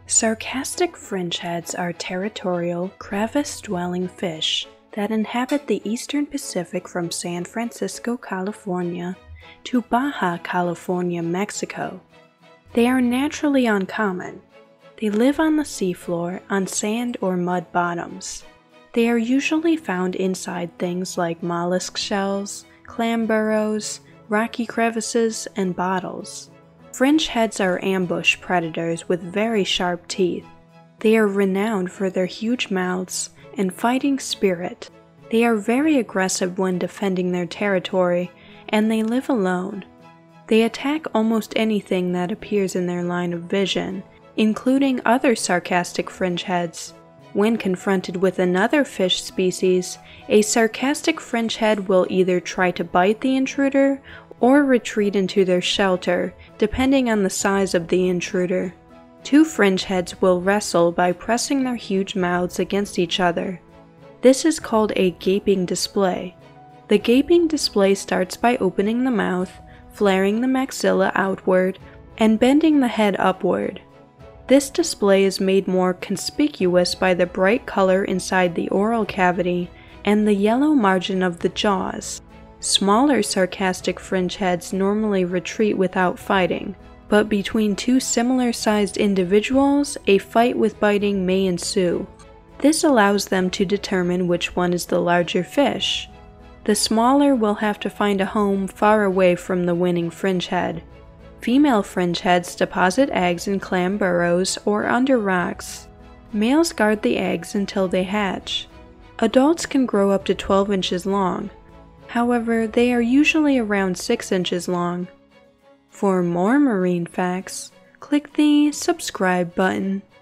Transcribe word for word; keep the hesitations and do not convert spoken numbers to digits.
Sarcastic fringeheads are territorial, crevice-dwelling fish that inhabit the eastern Pacific from San Francisco, California to Baja California, Mexico. They are naturally uncommon. They live on the seafloor on sand or mud bottoms. They are usually found inside things like mollusk shells, clam burrows, rocky crevices, and bottles. Fringeheads are ambush predators with very sharp teeth. They are renowned for their huge mouths and fighting spirit. They are very aggressive when defending their territory, and they live alone. They attack almost anything that appears in their line of vision, including other sarcastic fringeheads. When confronted with another fish species, a sarcastic fringehead will either try to bite the intruder or retreat into their shelter, depending on the size of the intruder. Two fringeheads will wrestle by pressing their huge mouths against each other. This is called a gaping display. The gaping display starts by opening the mouth, flaring the maxilla outward, and bending the head upward. This display is made more conspicuous by the bright color inside the oral cavity and the yellow margin of the jaws. Smaller sarcastic fringeheads normally retreat without fighting, but between two similar-sized individuals, a fight with biting may ensue. This allows them to determine which one is the larger fish. The smaller will have to find a home far away from the winning fringehead. Female fringeheads deposit eggs in clam burrows or under rocks. Males guard the eggs until they hatch. Adults can grow up to twelve inches long. However, they are usually around six inches long. For more marine facts, click the subscribe button.